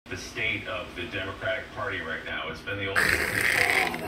the state of the Democratic Party right now. It's been the oldest official